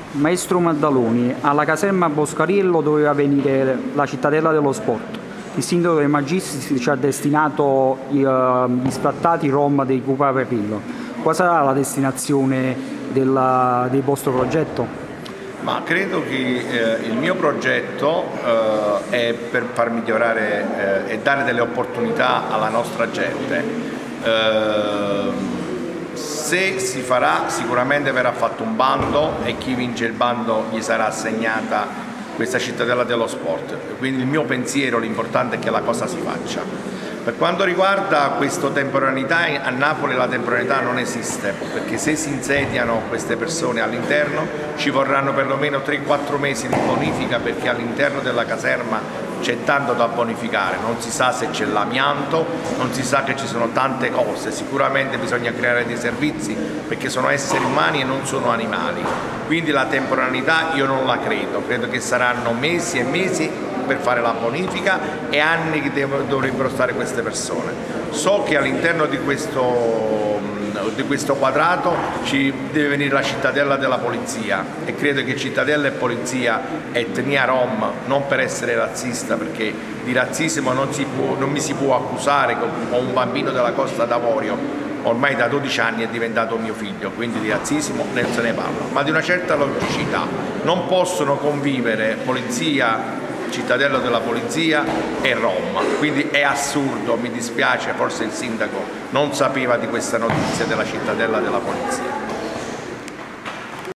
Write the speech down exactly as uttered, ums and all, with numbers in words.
Maestro Maddaloni, alla caserma Boscariello doveva venire la cittadella dello sport. Il sindaco dei Magistri ci ha destinato gli, uh, gli sfrattati rom dei Cupa Perillo. Qual sarà la destinazione della, del vostro progetto? Ma credo che eh, il mio progetto eh, è per far migliorare eh, e dare delle opportunità alla nostra gente. Eh, se si farà, sicuramente verrà fatto un bando e chi vince il bando gli sarà assegnata questa cittadella dello sport. Quindi il mio pensiero, l'importante è che la cosa si faccia. Per quanto riguarda questa temporaneità, a Napoli la temporaneità non esiste, perché se si insediano queste persone all'interno ci vorranno perlomeno tre quattro mesi di bonifica, perché all'interno della caserma c'è tanto da bonificare, non si sa se c'è l'amianto, non si sa che ci sono tante cose, sicuramente bisogna creare dei servizi perché sono esseri umani e non sono animali, quindi la temporaneità io non la credo, credo che saranno mesi e mesi per fare la bonifica e anni che dovrebbero stare queste persone. So che all'interno di questo, di questo quadrato ci deve venire la cittadella della polizia e credo che cittadella e polizia, etnia rom, non per essere razzista, perché di razzismo non, si può, non mi si può accusare, ho un bambino della Costa d'Avorio ormai da dodici anni è diventato mio figlio, quindi di razzismo non se ne parla, ma di una certa logicità. Non possono convivere polizia, cittadella della polizia e Rom, quindi è assurdo, mi dispiace, forse il sindaco non sapeva di questa notizia della cittadella della polizia.